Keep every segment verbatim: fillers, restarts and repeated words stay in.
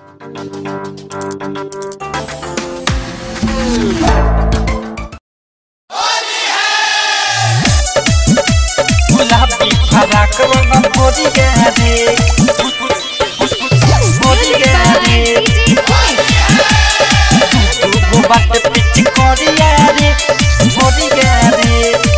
गुलाबी फराक रंग मोदी गया रे मोदी गया रे तू बात पिच कोरिया रे मोदी गया रे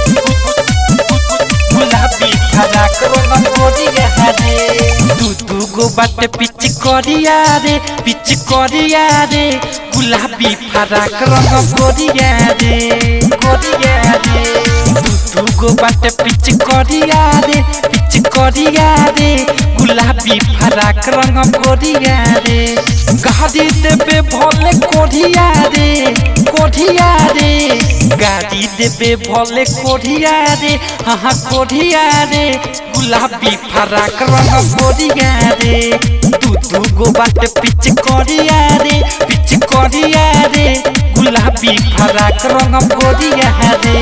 गुलाबी फराक रंग मोदी गया रे तू तू गो बात पिच कोरिया रे पिच कोरिया रे गुलाबी फराक रंग कोरिया रे कोरिया रे तू गो बात पिच कोरिया रे पिच कोरिया रे गुलाबी फराक रंग कोरिया रे गाड़ी देबे भले कोरिया रे कोरिया रे गाड़ी देबे भले कोरिया रे हाँ कोरिया रे गुलाबी फराक रंग कोरिया रे तू तू गो बात पिच कोरिया रे पिच कोरिया रे गुलाबी फराक रंग कोरिया रे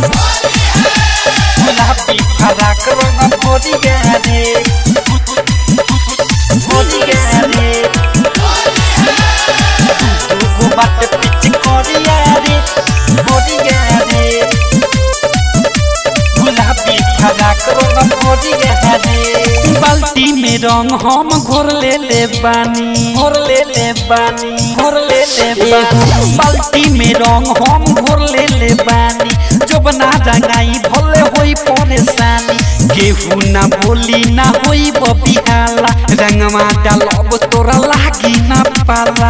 गुलाबी फराक रंग कोरिया रे कोरिया रे तू गो बात पिच कोरिया रे कोरिया रे गुलाबी फराक रंग कोरिया रे बाल्टी में रंग हम घोर ले ले बानी घोर ले ले बानी घोर ले ले बानी बाल्टी में रंग हम घोर ले ले बानी जो बना रंगाई भले होई परेशानी केहू ना बोली ना होई बबिहाला रंगवा डालब तोरा लागी ना पाला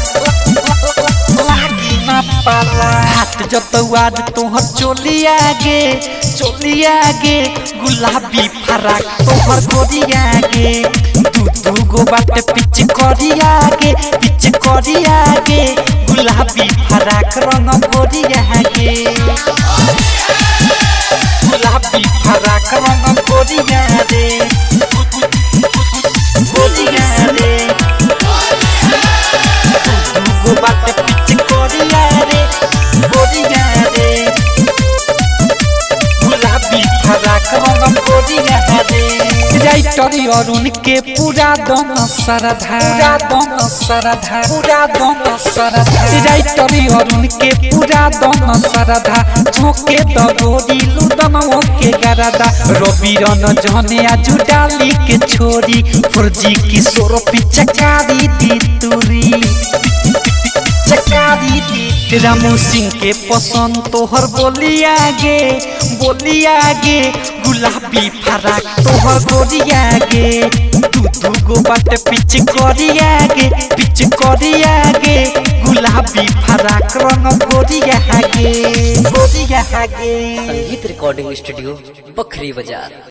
लागी ना पाला हाथ जतवाद तोहर चोली आगे चोली आगे गुलाबी फराक तोहर गोरिया गे तू तू गो बात पिच कोरिया गे पिच कोरिया गे गुलाबी फराक रंग गोरिया गे गुलाबी फराक रंग कोरिया रे कोरिया रे तू गो बात पिच कोरिया रे कोरिया रे गुलाबी फराक रंग कोरिया रे राइटर अरुण के पूरा दम सरधा पूरा दम सरधा पूरा दम सरधा राइटर अरुण के पूरा दम सरधा झोंके दगोरी लुदनों के गरदा रवि रन जने आजू डाली के छोरी फुर्जी किशोर पिचकारी दी तुरी चकारी दी रामू सिंह के पसंद तोहर बोलिया गे बोलिया गे गुलाबी फराक तोहर गोरिया गे तू तू गो बात पिच कोरिया गे पिच कोरिया गे गुलाबी फराक रंग गोरिया गे गोरिया गे संगीत रिकॉर्डिंग स्टूडियो बखरी बाजार।